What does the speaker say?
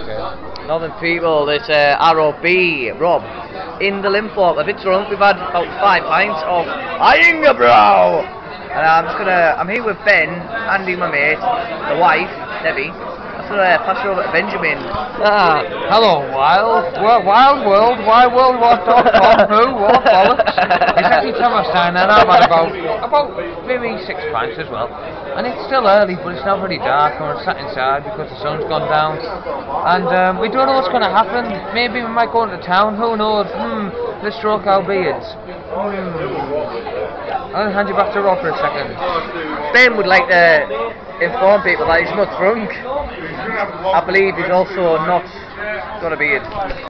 Northern people, this ROB, Rob, in the Limthorpe, a bit drunk. We've had about 5 pints of Bro. And I'm here with Ben, Andy, my mate, the wife, Debbie. I'm gonna pass you over to Benjamin. Hello, wild world, wideworld.com, who, what, bollocks. It's every time I stand and I've had about maybe 6 pints as well. And it's still early, but it's not very dark, and we're sat inside because the sun's gone down. And we don't know what's going to happen. Maybe we might go into town, who knows? Let's stroke our beards. I'll hand you back to Rob for a second. Ben would like to inform people that he's not drunk. I believe he's also not got a beard.